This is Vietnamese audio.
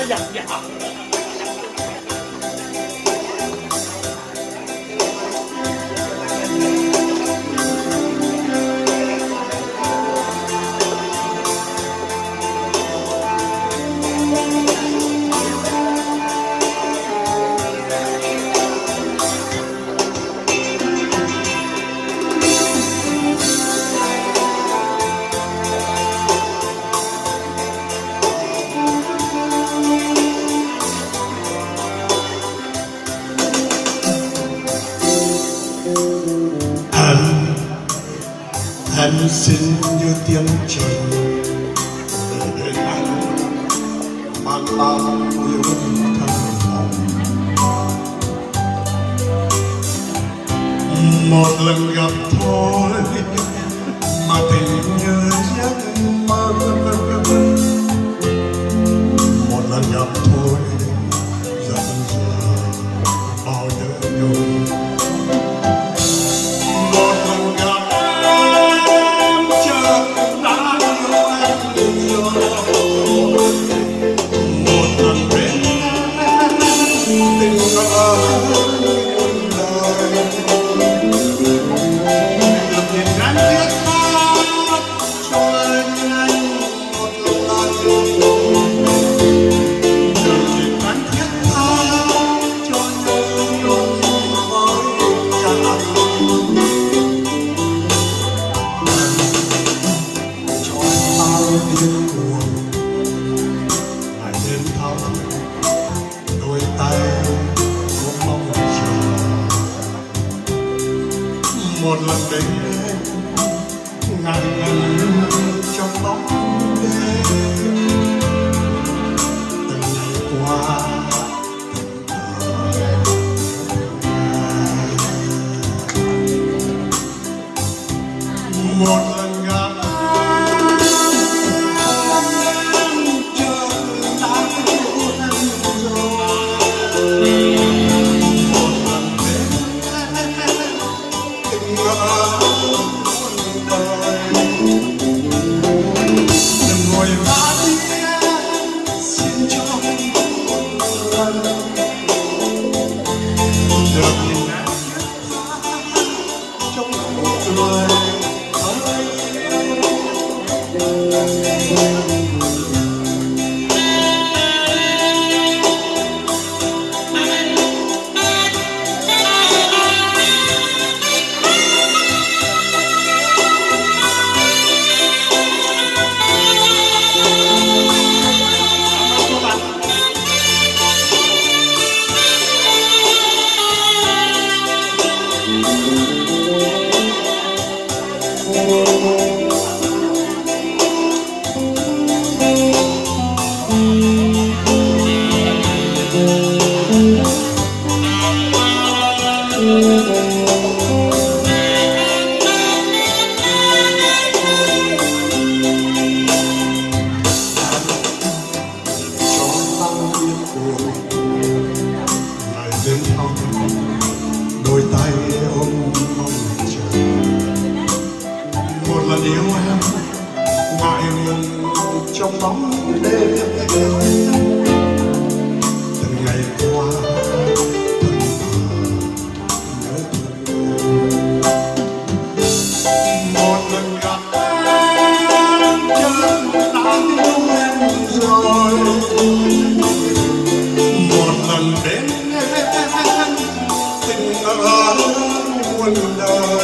dặn dò. Em xin như tiếng trời để anh mang bao yêu thơ mộng. Một lần gặp thôi mà tình như giấc mơ, một lần gặp thôi dần dần bao nhớ nhung. Đôi tay cũng mong chờ một lần đến ngàn lần trong bóng đêm. Từng ngày qua một lần gặp đôi tay ôm mong chờ. Một lần yêu em ngại ngùng trong bóng đêm. Từng ngày qua thân nhớ thương. Một lần gặp em chân đã yêu em rồi. Một lần đến tình ở muôn đời.